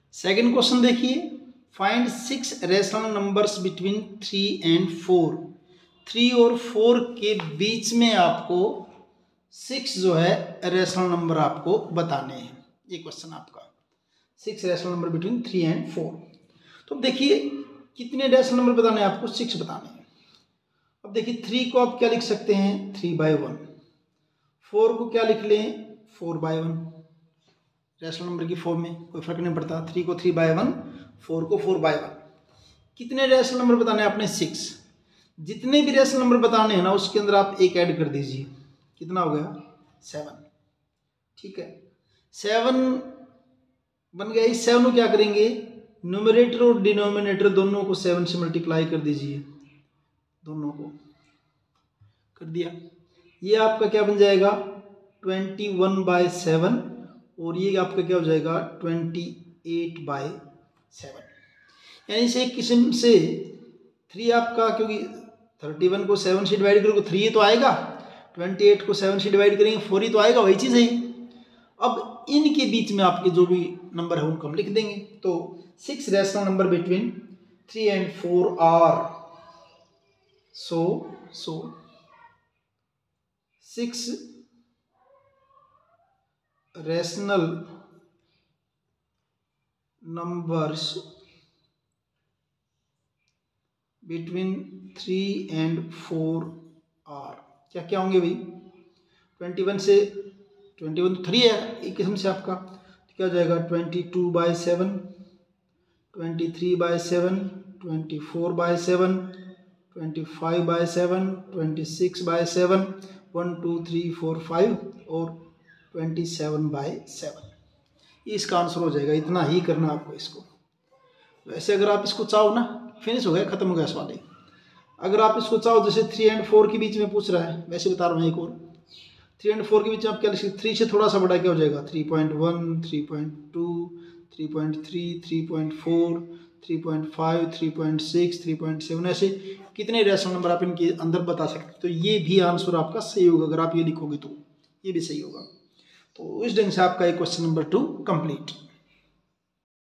Second question देखिए, find 6 rational numbers between 3 and 4। 3 और 4 के बीच में आपको 6 जो है रैशनल नंबर आपको बताने हैं। ये क्वेश्चन आपका 6 रैशनल नंबर बिटवीन 3 एंड 4। तो देखिए कितने रैशनल नंबर बताने हैं आपको, 6 बताने हैं। अब देखिए 3 को आप क्या लिख सकते हैं, 3/1। 4 को क्या लिख लें, 4/1। रैशनल नंबर की फॉर्म में कोई फर्क नहीं पड़ता। 3 को 3/1, 4 को 4/1। कितने रैशनल नंबर बताने हैं आपने, 6। जितने भी रैशनल नंबर बताने हैं ना उसके अंदर आप एक ऐड कर दीजिए, कितना हो गया, 7। ठीक है, 7 बन गया। इस 7 को क्या करेंगे, न्यूमरेटर और डिनोमिनेटर दोनों को 7 से मल्टीप्लाई कर दीजिए, दोनों को कर दिया। ये आपका क्या बन जाएगा, 21/7 और ये आपका क्या हो जाएगा, 28/7। यानी से एक किस्म से 3 आपका, क्योंकि 31 को 7 से डिवाइड करोगे 3 ही तो आएगा, 28 को 7 से डिवाइड करेंगे 4 ही तो आएगा, वही चीज़ है। अब इनके बीच में आपके जो भी नंबर है उनको हम लिख देंगे। तो 6 rational number between 3 and 4 are so 6 rational numbers between 3 and 4 are क्या क्या होंगे भाई, 21 से 21 तो 3 है एक किस्म से आपका, तो क्या हो जाएगा, 22/7, 23/7, 24/7, 25/7, 26/7, 1 2 3 4 5 और 27/7। इसका आंसर हो जाएगा। इतना ही करना आपको इसको। वैसे अगर आप इसको चाहो ना, फिनिश हो गया, खत्म हो गया सवाल। अगर आप इसको चाहो, जैसे 3 and 4 के बीच में पूछ रहा है, वैसे बता रहा हूँ एक और, 3 and 4 के बीच में आप क्या लिख सकते, 3 से थोड़ा सा बड़ा क्या हो जाएगा, 3.1, 3.2, 3.3, 3.4, 3.5, 3.6, 3.7, ऐसे कितने रैशनल नंबर आप इनके अंदर बता सकते। तो ये भी आंसर आपका सही होगा, अगर आप ये लिखोगे तो ये भी सही होगा। तो इस ढंग से आपका क्वेश्चन नंबर 2 कंप्लीट।